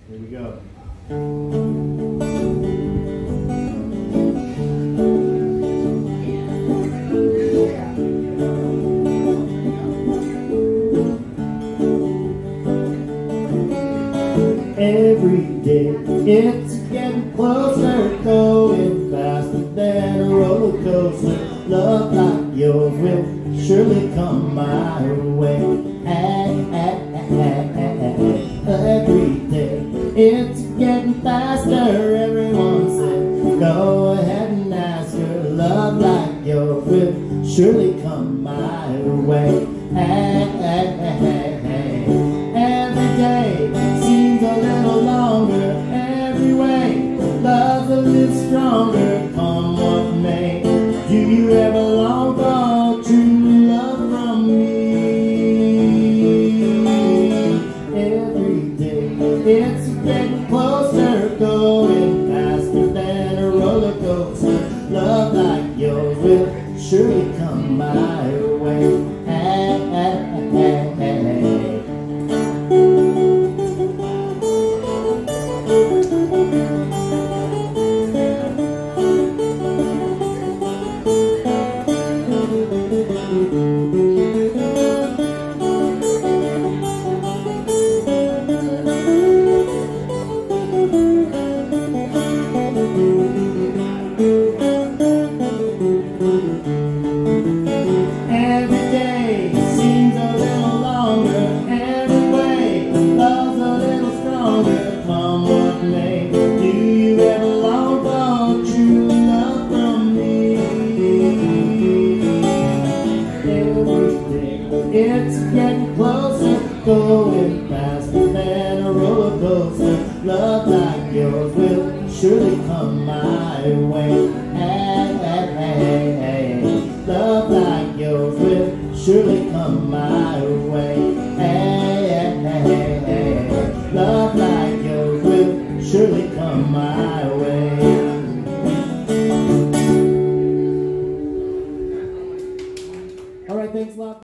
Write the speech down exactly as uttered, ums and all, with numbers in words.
Here we go. Every day it's getting closer, going faster than a roller coaster. Love like yours will surely come my way. Hey, hey, hey, hey, hey. Every day it's getting faster. Everyone said, go ahead and ask her. Love like yours will surely come my way. Hey, hey, hey, hey, hey. Every day seems a little longer. Every way love's a little stronger. Come what may. Do you ever long for true love from me? Every day it's getting closer, going faster than a roller coaster. Love like yours will surely come my way. Hey, hey, hey, hey, hey. It's getting closer, going faster than a roller coaster. Love like yours will surely come my way. Hey, hey, hey, hey. Love like yours will surely come my way.